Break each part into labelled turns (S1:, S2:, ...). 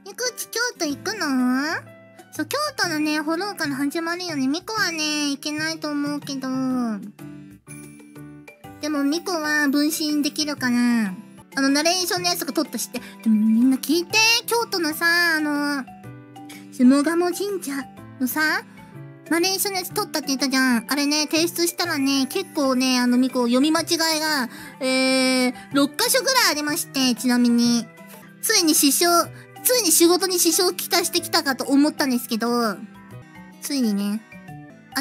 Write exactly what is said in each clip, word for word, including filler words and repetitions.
S1: みこっち京都行くの？そう、京都のね、フォローから始まるよね。みこはね、行けないと思うけど。でもみこは分身できるかな。あの、ナレーションのやつが撮ったして。でもみんな聞いて、京都のさ、あの、下鴨神社のさ、ナレーションのやつ撮ったって言ったじゃん。あれね、提出したらね、結構ね、あの、みこ、読み間違いが、えー、ろっかしょぐらいありまして、ちなみに。ついに支障、ついに仕事に支障をきたしてきたかと思ったんですけど、ついにね、あって、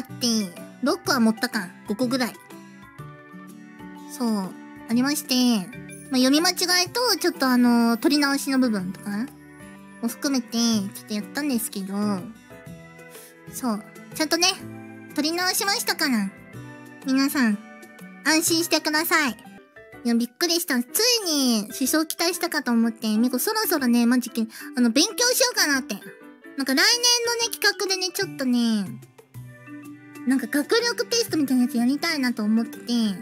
S1: ろっこは持ったか、ごこぐらい。そう、ありまして、まあ、読み間違いと、ちょっとあの、取り直しの部分とかも含めて、ちょっとやったんですけど、そう、ちゃんとね、取り直しましたから、皆さん、安心してください。いや、びっくりした。ついに、支障期待したかと思って、みこそろそろね、マジで、あの、勉強しようかなって。なんか来年のね、企画でね、ちょっとね、なんか学力テストみたいなやつやりたいなと思ってて、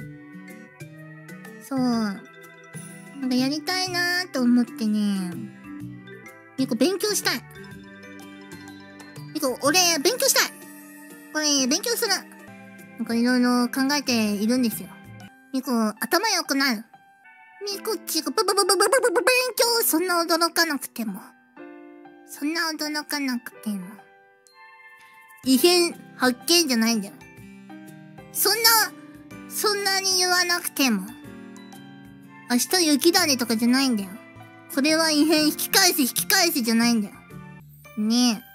S1: そう。なんかやりたいなーと思ってね、みこ勉強したい。みこ、俺、勉強したい。これ、勉強する。なんかいろいろ考えているんですよ。みこ、頭良くなる。みこっちがブブブブブブブブ勉強そんな驚かなくても。そんな驚かなくても。異変発見じゃないんだよ。そんな、そんなに言わなくても。明日雪種とかじゃないんだよ。これは異変引き返せ引き返せじゃないんだよ。ね